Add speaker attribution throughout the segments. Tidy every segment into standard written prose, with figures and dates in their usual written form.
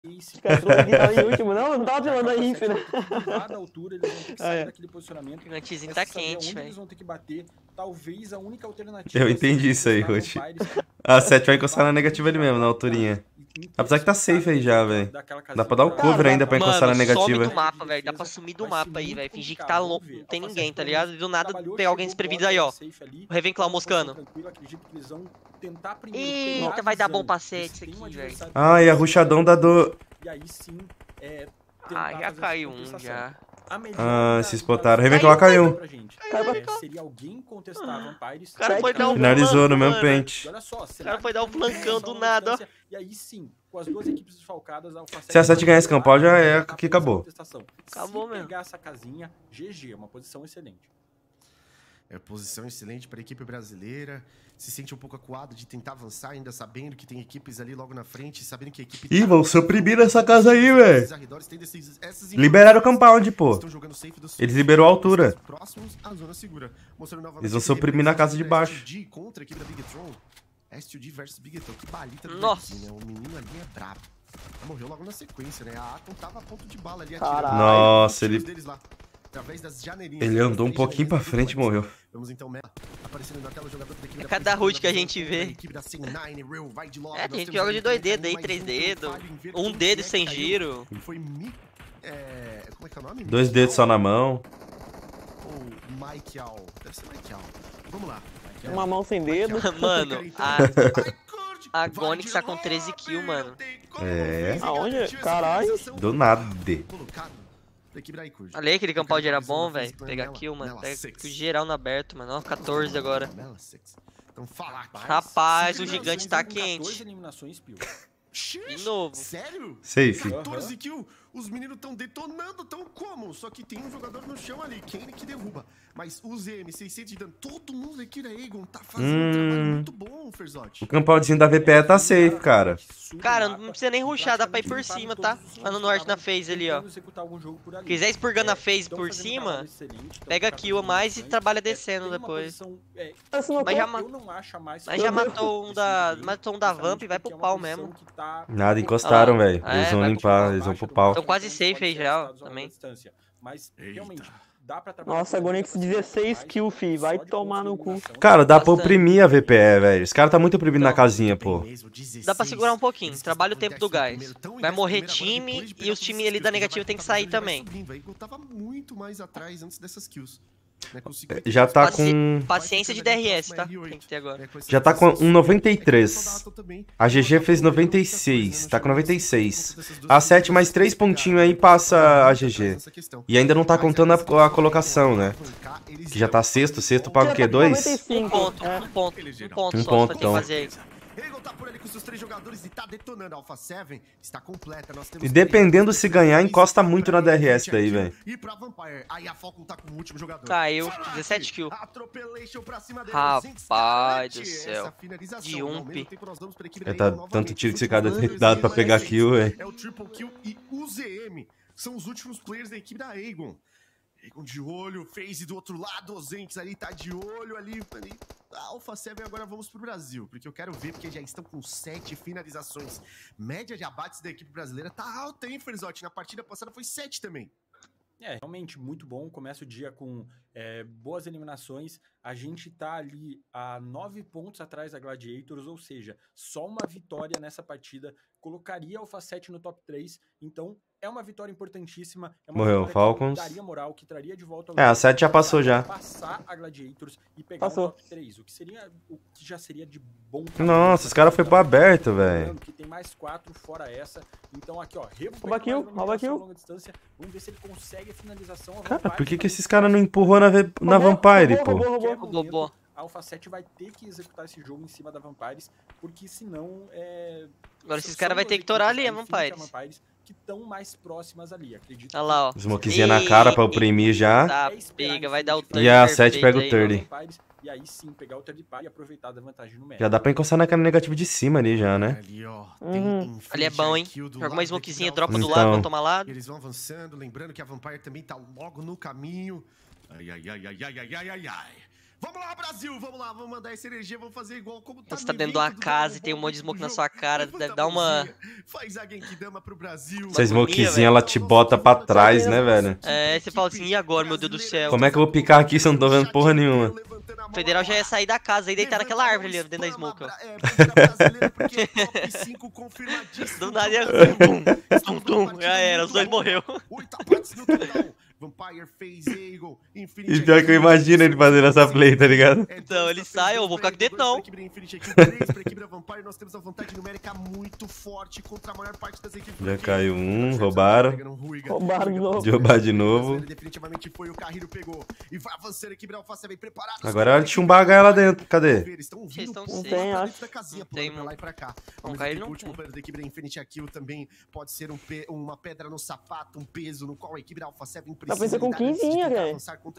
Speaker 1: Os caras trouxeram aqui tava em último. Não tava pulando a inf, né?
Speaker 2: Da altura, eles vão ter que sair daquele posicionamento.
Speaker 3: O gigantezinho tá quente, velho.
Speaker 2: Eles vão ter que bater. Talvez a única alternativa.
Speaker 4: Eu entendi isso aí, Ruth. A 7 vai encostar na negativa ali mesmo, na alturinha. Apesar que tá safe aí já, velho. Dá pra dar o cover ainda pra encostar na negativa.
Speaker 3: Some do mapa, velho. Dá pra sumir do mapa aí, velho. Fingir que tá louco, não tem ninguém, tá ligado? E do nada pegar alguém desprevenido aí, ó. O Ravenclaw moscando. Eita, vai dar bom pra 7 isso aqui, velho.
Speaker 4: Ah, e a rushadão da do...
Speaker 2: E aí sim,
Speaker 3: Ah, já caiu um, já.
Speaker 4: Ah, se spotaram. Ravenclaw caiu.
Speaker 2: Seria alguém contestar Vampires.
Speaker 3: O cara foi dar um
Speaker 4: Finalizou no mesmo
Speaker 3: mano.
Speaker 4: pente.
Speaker 2: Olha só,
Speaker 3: O cara foi dar um flancão do nada, ó.
Speaker 2: E aí sim, com as duas equipes desfalcadas,
Speaker 4: Se a 7 ganhar esse campal, já é que acabou.
Speaker 3: Acabou mesmo.
Speaker 2: Se pegar essa casinha, GG, uma posição excelente.
Speaker 5: É posição excelente para a equipe brasileira. Se sente um pouco acuado de tentar avançar, ainda sabendo que tem equipes ali logo na frente, sabendo que a equipe...
Speaker 4: Ih, vão suprimir essa casa aí, velho. Liberaram o compound, pô. Eles liberou a altura. Eles vão suprimir na casa de baixo.
Speaker 5: Contra a equipe da Bigetron. STD versus Bigetron. Que balita do
Speaker 3: Nossa.
Speaker 5: né? O menino ali é brabo. Morreu logo na sequência, né? A Atom tava a ponto de bala ali.
Speaker 1: Caralho.
Speaker 4: Nossa, ele...
Speaker 5: Através das janeirinhas.
Speaker 4: Ele andou um pouquinho pra frente e morreu.
Speaker 5: Vamos então, aparecendo na tela o jogador da equipe
Speaker 3: É cada root que a gente vê. É, tem gente que joga de 2 dedos aí, 3 dedos. 1 dedo sem giro.
Speaker 5: Foi como é que é o nome?
Speaker 4: 2 dedos só na mão.
Speaker 5: Ou Mike Al. Deve ser Mike Al. Vamos lá.
Speaker 1: Uma mão sem dedo.
Speaker 3: Mano, a Gonix tá com 13 kills, mano.
Speaker 4: É.
Speaker 1: Aonde? Caralho.
Speaker 4: Do nada.
Speaker 3: Olha aí, aquele compound era bom, velho. Pegar kill, mano. Pega kill geral no aberto, mano. Ó, 14 agora. Rapaz, o gigante tá quente. De novo.
Speaker 5: Sério?
Speaker 4: Safe.
Speaker 5: 14 kills. Os meninos estão detonando, tão como? Só que tem um jogador no chão ali, Kane que derruba. Mas o ZM, 600 de dano. Todo mundo aqui da Aegon tá fazendo um trabalho muito bom, Ferzotti.
Speaker 4: O compoundzinho da VPE tá safe, cara.
Speaker 3: Cara, não precisa nem rushar, dá pra ir por cima, tá? Lá no norte na phase ali, ó. Quiser expurgar na phase por cima, pega kill a mais e trabalha descendo depois. Mas já matou um da Vamp e vai pro pau mesmo.
Speaker 4: Nada, encostaram, velho.
Speaker 3: É,
Speaker 4: Eles vão
Speaker 3: vai
Speaker 4: limpar, eles vão pro pau.
Speaker 3: Tô quase safe aí já, ó, também.
Speaker 2: Mas realmente dá pra trabalhar.
Speaker 1: Nossa, Gonix 16 kills, fi. Vai tomar no cu.
Speaker 4: Cara, dá pra oprimir a VPE, velho. Os caras tá muito oprimindo na casinha, pô.
Speaker 3: Dá pra segurar um pouquinho, trabalha o tempo do gás. Vai morrer time e os times ali da negativa tem que sair também.
Speaker 5: Tava muito mais atrás antes dessas kills.
Speaker 4: Já tá com...
Speaker 3: Paciência de DRS, tá? Tem que ter agora.
Speaker 4: Já tá com um 93. A GG fez 96. Tá com 96. A 7 mais 3 pontinhos aí passa a GG. E ainda não tá contando a colocação, né? Que já tá sexto. Sexto paga o quê? 2?
Speaker 3: Um ponto só pra ter que fazer aí.
Speaker 5: Eagle tá por ali com seus 3 jogadores e tá detonando. A Alpha 7 está completa. Nós temos
Speaker 4: E dependendo se ganhar, encosta muito na DRS daí, velho.
Speaker 5: E pra Vampire, aí a Falcon tá com o último jogador.
Speaker 3: Caiu, 17 kills. Rapaz do céu. De ump.
Speaker 4: Tá tanto tiro que esse cara tem dado pra pegar kill, velho.
Speaker 5: É o triple kill e o ZM são os últimos players da equipe da Aegon. Aegon de olho, FaZe do outro lado, o Zenx ali tá de olho ali. A Alpha 7 agora vamos pro Brasil, porque eu quero ver, porque já estão com 7 finalizações. Média de abates da equipe brasileira tá alta, hein, Ferzotti? Na partida passada foi 7 também.
Speaker 2: É, realmente muito bom. Começa o dia com boas eliminações. A gente tá ali a 9 pontos atrás da Gladiators, ou seja, só uma vitória nessa partida colocaria a Alpha 7 no top 3. Então, é uma vitória importantíssima. É uma
Speaker 4: Morreu,
Speaker 2: vitória
Speaker 4: Falcons.
Speaker 2: que daria moral, que traria de volta...
Speaker 4: É, a 7 já passou já.
Speaker 2: Passar a Gladiators e pegar o top 3, o que já seria de bom...
Speaker 4: Nossa, os caras foi pro aberto, velho.
Speaker 2: Que tem mais 4 fora essa. Então aqui, ó,
Speaker 1: rouba kill.
Speaker 2: Vamos ver se ele consegue a finalização.
Speaker 4: Cara, por que esses caras não empurrou na Vampire, pô?
Speaker 3: Roubou.
Speaker 2: A Alpha 7 vai ter que executar esse jogo em cima da Vampires, porque senão
Speaker 3: agora esses caras vão ter que torar ali a Vampires.
Speaker 2: Que estão mais próximas ali, acredito.
Speaker 3: Olha lá, ó.
Speaker 4: Smokezinha na cara pra oprimir já.
Speaker 3: Tá, pega, vai dar o turn.
Speaker 4: E a 7 pega o turn.
Speaker 2: E aí sim, pegar o third party e aproveitar da vantagem no médio.
Speaker 4: Já dá pra encostar naquela negativa de cima ali já, né?
Speaker 5: Ali, ó,
Speaker 3: ali é bom, hein? Joga uma smokezinha, dropa do
Speaker 4: Então.
Speaker 3: lado, vamos tomar lado.
Speaker 5: Eles vão avançando, lembrando que a Vampire também tá logo no caminho. Ai. Vamos lá, Brasil, vamos lá, vamos mandar essa energia, vamos fazer igual como tá.
Speaker 3: Você tá dentro de uma casa e tem um monte de smoke na sua cara, deve dar uma...
Speaker 5: Faz a Genkidama pro Brasil.
Speaker 4: Essa smokezinha, ela te bota pra trás, né, velho?
Speaker 3: É, você fala assim, e agora, meu Deus do céu?
Speaker 4: Como é que eu vou picar aqui se eu não tô vendo porra nenhuma?
Speaker 3: O Federal já ia sair da casa e deitar naquela árvore ali, dentro da smoke, ó. Do nada ia... Tum, já era, os dois morreu.
Speaker 5: Vampire, FaZe, Eagle, Infinity.
Speaker 4: E pior que eu imagino ele fazendo essa play, tá ligado?
Speaker 3: Então ele sai, eu vou ficar aqui dentro não.
Speaker 5: Vampire, nós temos uma vantagem numérica muito forte contra a maior parte das equipes.
Speaker 4: Já caiu um, roubaram.
Speaker 1: Roubaram de novo.
Speaker 4: De roubar de novo.
Speaker 5: Definitivamente foi o Carrilho pegou. E vai avançando, a equipe da Alface bem preparada.
Speaker 4: Agora é hora de chumbar a Gaia lá dentro. Cadê?
Speaker 5: Eles estão
Speaker 3: Vocês
Speaker 5: vindo
Speaker 3: estão
Speaker 5: por
Speaker 3: sem,
Speaker 5: lá pra
Speaker 1: acho.
Speaker 5: dentro da casinha,
Speaker 3: Não tem,
Speaker 5: pulando pra lá e pra cá.
Speaker 3: Não
Speaker 5: Ao
Speaker 3: cai,
Speaker 5: mesmo tempo,
Speaker 3: não
Speaker 5: o último
Speaker 3: tem.
Speaker 5: player da equipe da Infinity Kill também pode ser uma pedra no sapato, um peso no qual a equipe da Alpha 7 precisa.
Speaker 1: pensando com 15, velho.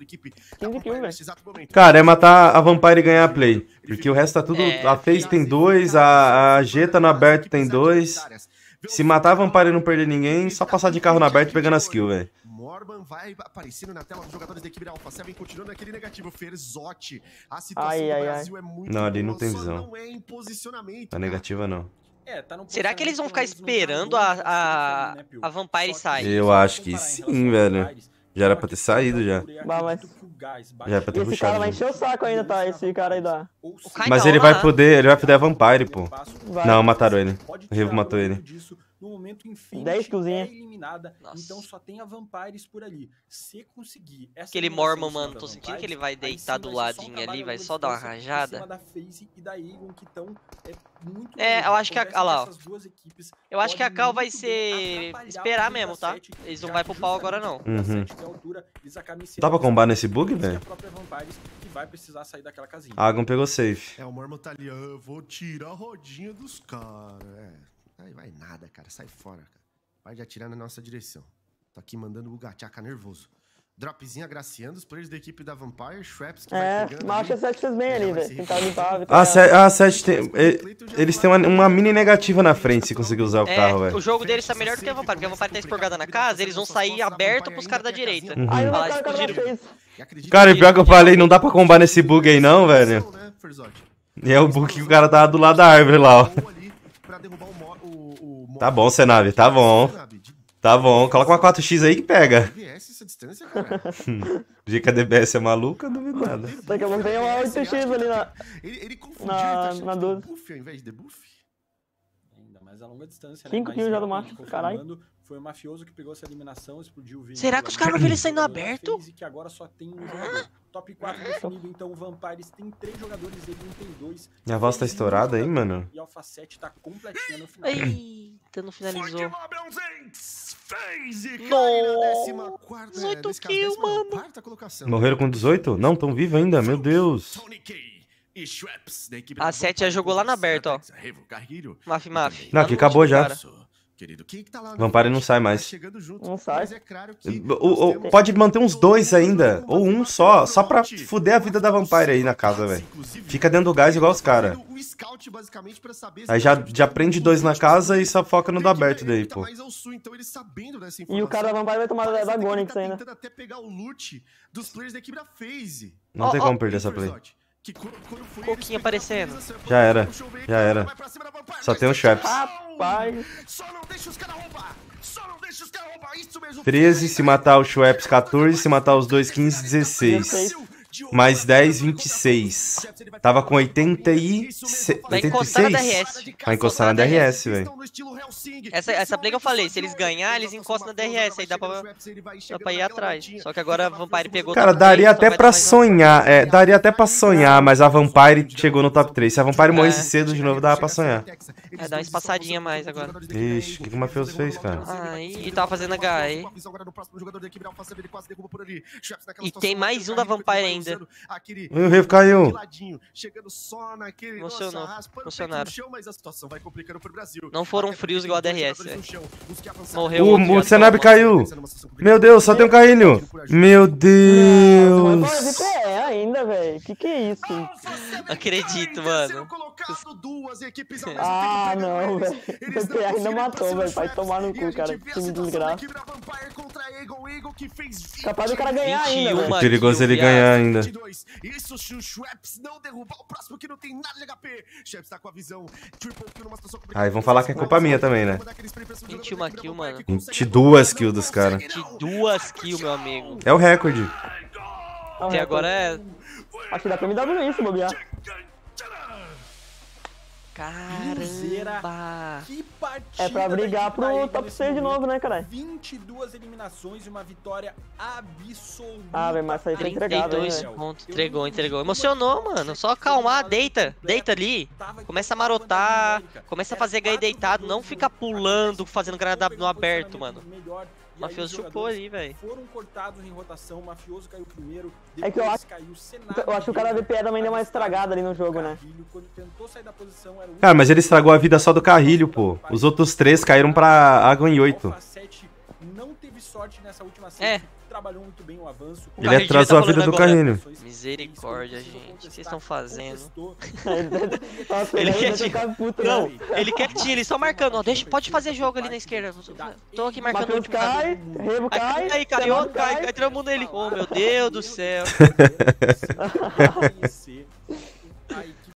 Speaker 1: 15 kills, velho.
Speaker 4: Cara, é matar a Vampire e ganhar a play. Porque o resto tá tudo... A FaZe tem 2, a G tá no aberto tem 2. Se matar a Vampire e não perder ninguém, só passar de carro no aberto pegando as kills, velho.
Speaker 5: Morban vai aparecendo na tela dos jogadores da equipe da Alpha 7, continuando aquele negativo. Ferzotti. A situação
Speaker 1: Ai,
Speaker 5: do
Speaker 1: ai,
Speaker 5: Brasil é muito
Speaker 4: Não, ali não
Speaker 5: boa,
Speaker 4: tem
Speaker 5: só
Speaker 4: visão.
Speaker 5: não é em posicionamento.
Speaker 4: Tá negativa, não.
Speaker 2: Tá no
Speaker 3: Será que eles vão ficar
Speaker 2: posicionamento,
Speaker 3: esperando
Speaker 2: pelo menos não tá longe
Speaker 3: a
Speaker 2: da Pio.
Speaker 3: Vampire
Speaker 2: Só que
Speaker 3: sair?
Speaker 2: se
Speaker 4: Eu
Speaker 2: for
Speaker 4: acho que
Speaker 2: comparar em
Speaker 4: sim,
Speaker 2: relação aos
Speaker 4: velho.
Speaker 2: Vampires,
Speaker 4: Já era
Speaker 2: só
Speaker 4: pra ter
Speaker 2: que
Speaker 4: saído já.
Speaker 2: eu
Speaker 1: Bah, mas-
Speaker 2: acredito que o Gás
Speaker 4: Já era pra ter
Speaker 1: Esse
Speaker 4: puxado.
Speaker 1: cara vai encher o saco ainda, tá? Esse cara aí da...
Speaker 2: Ou
Speaker 3: O Kai
Speaker 4: Mas
Speaker 3: tá
Speaker 4: ele
Speaker 3: lá.
Speaker 4: vai poder a Vampire, pô.
Speaker 1: Vai.
Speaker 4: Não, mataram ele.
Speaker 2: Pode
Speaker 4: O Revo
Speaker 2: tirar
Speaker 4: matou
Speaker 2: muito
Speaker 4: ele.
Speaker 2: disso. No momento, Infinity
Speaker 1: 10 killzinha.
Speaker 2: é eliminada,
Speaker 3: Nossa.
Speaker 2: então só tem a Vampires por ali. Se conseguir essa
Speaker 3: Aquele
Speaker 2: eliminação
Speaker 3: Mormon,
Speaker 2: em cima
Speaker 3: mano,
Speaker 2: da
Speaker 3: tô sentindo
Speaker 2: Vampires,
Speaker 3: que ele vai
Speaker 2: aí
Speaker 3: deitar
Speaker 2: sim
Speaker 3: do
Speaker 2: vai ser só um
Speaker 3: ladinho ali,
Speaker 2: trabalho
Speaker 3: vai
Speaker 2: à
Speaker 3: só dar uma
Speaker 2: distância em
Speaker 3: rajada.
Speaker 2: cima da FaZe e da Eagle, que estão muito
Speaker 3: É,
Speaker 2: longe.
Speaker 3: eu acho que a-
Speaker 2: Conversa
Speaker 3: olha lá, ó.
Speaker 2: dessas duas equipes
Speaker 3: Eu acho que a
Speaker 2: pode
Speaker 3: Cal vai
Speaker 2: muito
Speaker 3: ser
Speaker 2: bem atrapalhar
Speaker 3: esperar
Speaker 2: o
Speaker 3: mesmo, tá?
Speaker 2: G7,
Speaker 3: Eles não
Speaker 2: já
Speaker 3: vai
Speaker 2: que
Speaker 3: pro pau agora, não.
Speaker 2: justamente por
Speaker 4: Uhum.
Speaker 2: 7 de altura, eles acabam sendo
Speaker 4: Dá pra combar nesse
Speaker 2: mais
Speaker 4: bug,
Speaker 2: que a
Speaker 4: velho?
Speaker 2: própria Vampires, que vai precisar sair daquela casinha.
Speaker 4: A Agon pegou safe.
Speaker 5: É, o Mormon tá ali, eu vou tirar a rodinha dos caras. Aí vai nada, cara, sai fora, cara. Vai de atirar na nossa direção. Tá aqui mandando o Gatiaca nervoso. Dropzinho agraciando os players da equipe da Vampire, Shreps que
Speaker 1: É,
Speaker 5: vai pegando.
Speaker 1: mas acho que a 7 fez bem ali, velho. Tentar limpar,
Speaker 4: A 7 tem... Eles têm uma mini negativa na frente se conseguir usar o carro,
Speaker 3: É,
Speaker 4: velho.
Speaker 3: o jogo deles tá melhor do que a Vampire, porque a Vampire tá expurgada na casa, eles vão sair aberto pros caras da direita.
Speaker 4: Uhum.
Speaker 1: Aí não
Speaker 3: Vai
Speaker 1: vai
Speaker 3: lá,
Speaker 1: ficar o cara
Speaker 3: explodiram.
Speaker 1: fez.
Speaker 4: Cara, e pior que eu falei, não dá pra combar nesse bug aí não, velho. E é o bug que o cara tava do lado da árvore lá, ó. Tá bom, Senab, tá bom. Tá bom, coloca uma 4x aí que pega.
Speaker 5: essa distância, cara.
Speaker 4: Dica DBS é maluca, não duvido nada.
Speaker 1: Daqui a pouco tem uma 8x ali na...
Speaker 5: Ele confundiu,
Speaker 1: Na-
Speaker 5: ele tá achando
Speaker 1: na
Speaker 5: que deu
Speaker 1: 12.
Speaker 5: buff ao invés de debuff?
Speaker 2: Ainda mais a longa distância,
Speaker 1: 5
Speaker 2: Mas
Speaker 1: kills já do
Speaker 2: realmente,
Speaker 1: macho, caralho.
Speaker 2: confirmando, foi o Mafioso que pegou essa eliminação, explodiu o veículo.
Speaker 3: Será que os caras não viram ele saindo aberto?
Speaker 2: FaZe, que agora só tem um jogador. Top 4 definido, então o Vampires tem 3 jogadores, ele não tem 2.
Speaker 4: Minha voz tá estourada aí, mano.
Speaker 2: E Alpha 7 tá completinha no final.
Speaker 3: Eita, não finalizou.
Speaker 5: FaZe,
Speaker 3: Nossa, 18 kills, mano.
Speaker 5: Morreram
Speaker 4: Morreram com 18? Não, tão vivo ainda, meu Deus.
Speaker 3: A 7 já jogou lá na aberta, ó. Maf.
Speaker 4: Não, aqui acabou já.
Speaker 5: Querido, quem que tá lá?
Speaker 4: Vampire não sai mais.
Speaker 5: Tá chegando junto,
Speaker 1: Não sai.
Speaker 5: mas é claro que
Speaker 4: Pode manter uns 2 ainda, ou um só pra fuder a vida da Vampire aí na casa, velho. Fica dentro do gás igual os caras. Aí já prende 2 na casa e só foca no do aberto daí, pô.
Speaker 1: E o cara da Vampire vai tomar da Gonix ainda.
Speaker 5: Tentando até pegar o loot dos players da equipe da FaZe.
Speaker 4: Não tem como perder essa play.
Speaker 3: Coquinha aparecendo.
Speaker 4: Já era, já era. Só tem um Shreps.
Speaker 1: Rapaz.
Speaker 5: Só não deixa os caras roubar. Só não deixa os caras roubar. Isso mesmo.
Speaker 4: 13, se matar o Shreps 14, se matar os dois 15, 16. Mais 10, 26. Tava com 86.
Speaker 3: Vai encostar na DRS.
Speaker 4: Vai encostar na DRS, velho.
Speaker 3: Essa play que eu falei, se eles ganhar, eles encostam na DRS, aí dá pra ir atrás. Só que agora a Vampire pegou
Speaker 4: Cara,
Speaker 3: top 3,
Speaker 4: daria
Speaker 3: só
Speaker 4: até
Speaker 3: vai
Speaker 4: pra
Speaker 3: dar mais uma.
Speaker 4: sonhar. É, daria até pra sonhar, mas a Vampire chegou no top 3. Se a Vampire morresse cedo de novo, dava pra sonhar.
Speaker 3: Vai dar uma espaçadinha a mais agora.
Speaker 4: Ixi, o que o Mafioso fez, cara?
Speaker 3: Aí, e tava fazendo HE. E tem mais um da Vampire ainda.
Speaker 4: O Revo caiu.
Speaker 3: Emocionou. Emocionaram.
Speaker 5: Não
Speaker 3: Não foram frios igual a DRS, velho. Morreu
Speaker 4: O Senab caiu. Meu Deus, só tem um carrinho. Meu Deus.
Speaker 1: Mas é ainda, velho. Que é isso?
Speaker 3: Acredito, mano.
Speaker 1: Ah, não, velho. O PA ainda matou, velho. Vai tomar no cu, cara. Que time de desgraça.
Speaker 5: Eagle que fez 20.
Speaker 1: Capaz do cara ganhar
Speaker 3: 21,
Speaker 1: ainda, velho.
Speaker 4: É perigoso ele ganhar ainda.
Speaker 5: Isso, o Schweppes não derrubar o próximo que não tem nada de HP. Schweppes tá com a visão. Triple kill numa situação complicada.
Speaker 4: Aí vão falar que é culpa minha também, né?
Speaker 3: 21 kills, mano.
Speaker 4: 22 kills dos caras.
Speaker 3: 22 kills, meu amigo.
Speaker 4: É o recorde.
Speaker 3: Até agora é...
Speaker 1: Acho que dá pra me dar isso, bobear.
Speaker 3: Caramba!
Speaker 2: Que partida
Speaker 1: É pra brigar
Speaker 2: da equipe da
Speaker 1: pro
Speaker 2: Eagle
Speaker 1: top
Speaker 2: nesse
Speaker 1: 6 de
Speaker 2: momento.
Speaker 1: novo, né, caralho?
Speaker 2: 22 eliminações e uma vitória absoluta.
Speaker 1: Ah, velho, mas isso aí tá entregado, hein,
Speaker 3: 32
Speaker 1: velho.
Speaker 3: pontos. Entregou. Emocionou, mano. Só acalmar, deita ali. Começa a marotar, começa a fazer ganho deitado. Não fica pulando, fazendo granada no aberto, mano. O Mafioso chupou ali, velho.
Speaker 2: Foram cortados em rotação, o Mafioso caiu primeiro,
Speaker 1: É que eu acho-
Speaker 2: caiu
Speaker 1: Eu acho que o cara VPE também deu uma estragada ali no jogo, né?
Speaker 2: Quando tentou sair da posição, era o
Speaker 4: Cara, mas ele estragou a vida só do Carrilho, pô. Os outros 3 caíram pra água em 8.
Speaker 2: Alpha 7 não teve sorte nessa última
Speaker 3: É.
Speaker 2: série, trabalhou muito bem o avanço.
Speaker 3: O
Speaker 4: Ele
Speaker 3: Carrilho
Speaker 4: atrasou
Speaker 3: tá
Speaker 4: a vida
Speaker 3: falando
Speaker 4: do
Speaker 3: agora.
Speaker 4: Carrilho.
Speaker 3: Misericórdia, gente. O que vocês estão fazendo?
Speaker 1: Nossa,
Speaker 3: Ele
Speaker 1: ele
Speaker 3: quer
Speaker 1: deve ficar puto,
Speaker 3: Não,
Speaker 1: né?
Speaker 3: ele quietinho, ele só marcando, ó. Pode fazer jogo ali na esquerda. Tô aqui marcando o
Speaker 1: Mafioso
Speaker 3: último
Speaker 1: cai, Revo cai,
Speaker 3: Aí,
Speaker 1: Senado
Speaker 3: cai todo mundo nele. Oh, meu Deus do céu.